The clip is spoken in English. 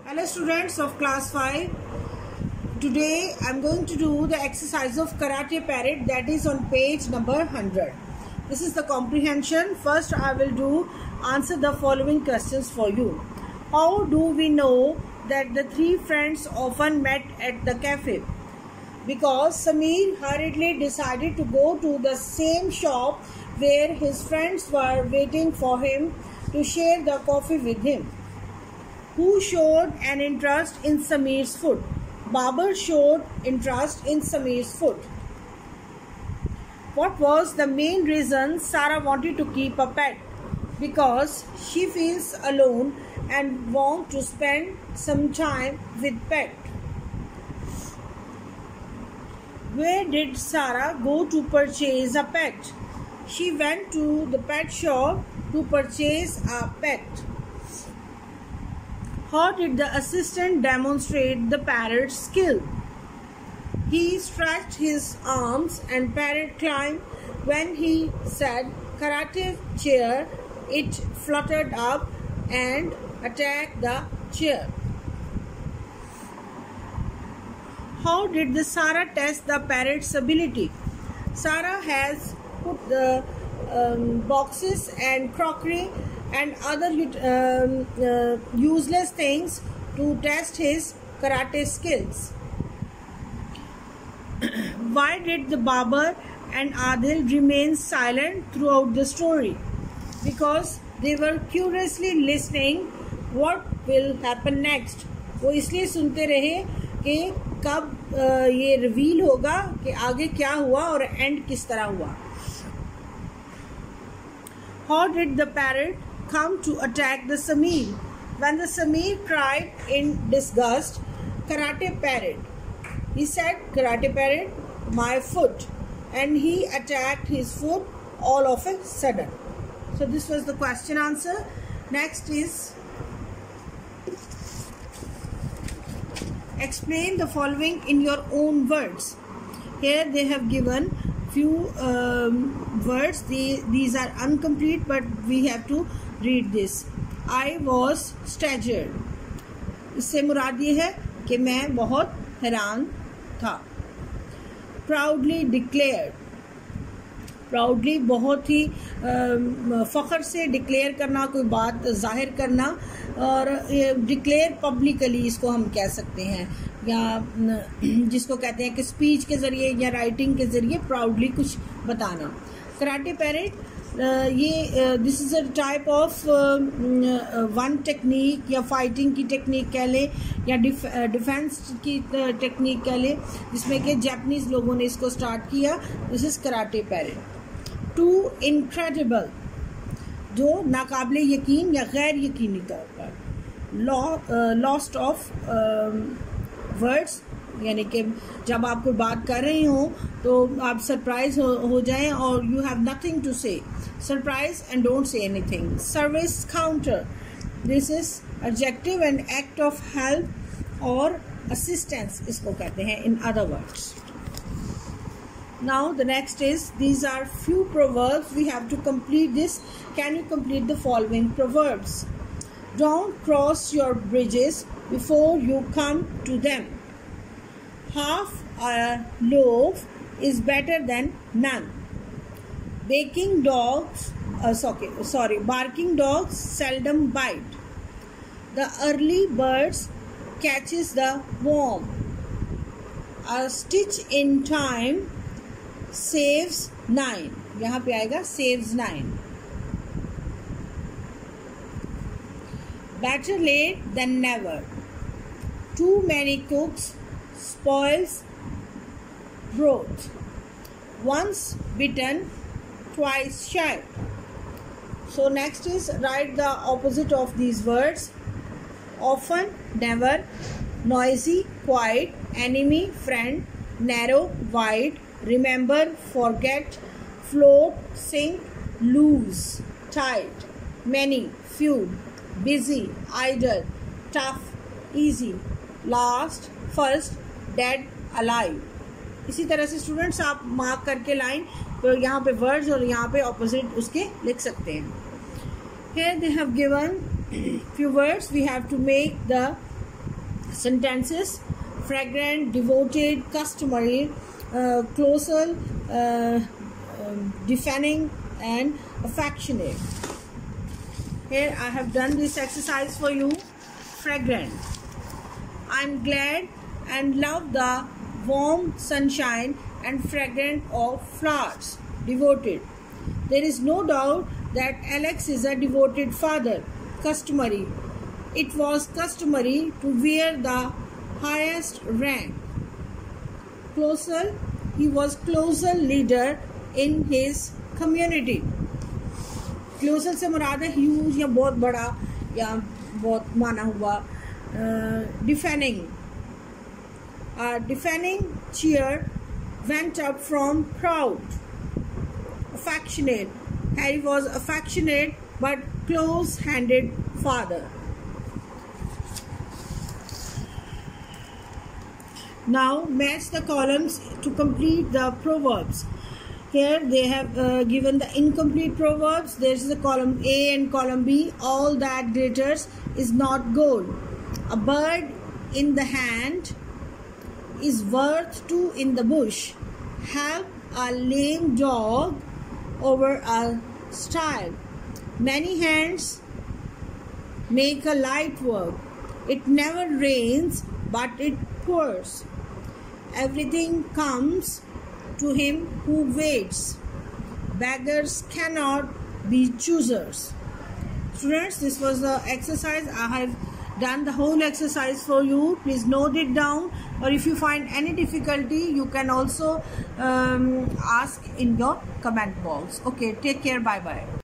Hello students of class 5. Today I am going to do the exercise of Karate Parrot, that is on page number 100. This is the comprehension. First I will answer the following questions for you. How do we know that the three friends often met at the cafe? Because Samir hurriedly decided to go to the same shop where his friends were waiting for him to share the coffee with him. Who showed an interest in Samir's food? Babar showed interest in Samir's food. What was the main reason Sarah wanted to keep a pet? Because she feels alone and wants to spend some time with pet. Where did Sarah go to purchase a pet? She went to the pet shop to purchase a pet. How did the assistant demonstrate the parrot's skill? He stretched his arms and parrot climbed. When he said karate chair, it fluttered up and attacked the chair. How did the Sarah test the parrot's ability? Sarah has put the boxes and crockery and other useless things to test his karate skills. Why did the Babar and Adil remain silent throughout the story? Because they were curiously listening what will happen next. वो इसलिए सुनते रहे कि कब ये reveal होगा कि आगे क्या हुआ और एंड किस तरह हुआ. How did the parrot come to attack the Samir? When the Samir cried in disgust, Karate Parrot, he said, Karate Parrot, my foot, and he attacked his foot all of a sudden. So this was the question answer. Next is explain the following in your own words. Here they have given few words. These are incomplete, but we have to read this. I was staggered. इससे मुराद ये है कि मैं बहुत हैरान था. Proudly declared. Proudly बहुत ही फ़ख्र से डिक्लेयर करना, कोई बात जाहिर करना, और डिक्लेयर पब्लिकली इसको हम कह सकते हैं, या जिसको कहते हैं कि स्पीच के ज़रिए या राइटिंग के ज़रिए प्राउडली कुछ बताना. कराटे पैरेट ये this is a type of one technique, या फाइटिंग की टेक्निक कह लें, या डिफेंस की टेक्निक कह लें, जिसमें कि जापानीज़ लोगों ने इसको स्टार्ट किया. This is karate parrot. Too incredible, जो नाकाबिले यकीन या गैर यकीनी तौर पर. लॉस्ट ऑफ वर्ड्स, यानी कि जब आप कोई बात कर रही हो तो आप सरप्राइज हो जाएं और you have nothing to say. Surprise and don't say anything. Service counter, this is adjective and act of help और असिस्टेंस इसको कहते हैं in other words. Now the next is, these are few proverbs. We have to complete this. Can you complete the following proverbs? Don't cross your bridges before you come to them. Half a loaf is better than none. Barking dogs seldom bite. The early birds catches the worm. A stitch in time saves 9. यहाँ पे आएगा saves 9. Better late than never. Too many cooks spoils broth. Once bitten, twice shy. So next is write the opposite of these words. Often, never, noisy, quiet, enemy, friend, narrow, wide, remember, forget, float, sink, lose, tight, many, few, busy, idle, tough, easy, last, first, dead, alive. इसी तरह से students आप mark करके line तो यहाँ पे words और यहाँ पे ऑपोजिट उसके लिख सकते हैं. Here they have given few words. We have to make the Sentences: fragrant, devoted, customary, closer, deafening, and affectionate. Here I have done this exercise for you. Fragrant: I'm glad and love the warm sunshine and fragrance of flowers. Devoted: there is no doubt that Alex is a devoted father. Customary: it was customary to wear the highest rank. Closer: he was closer leader in his community. क्लोजल से मुराद है huge या बहुत बड़ा या बहुत माना हुआ. डिफेनिंग: डिफेनिंग cheer went up from crowd. Affectionate: Harry was affectionate but close-handed father. Now match the columns to complete the proverbs. Here they have given the incomplete proverbs. There is a column A and column B. All that glitters is not gold. A bird in the hand is worth two in the bush. Help a lame dog over a stile. Many hands make a light work. It never rains, but it pours. Everything comes to him who waits. Beggars cannot be choosers. Students, this was the exercise. I have done the whole exercise for you. Please note it down, or if you find any difficulty, you can also ask in your comment box. Okay, take care. Bye bye.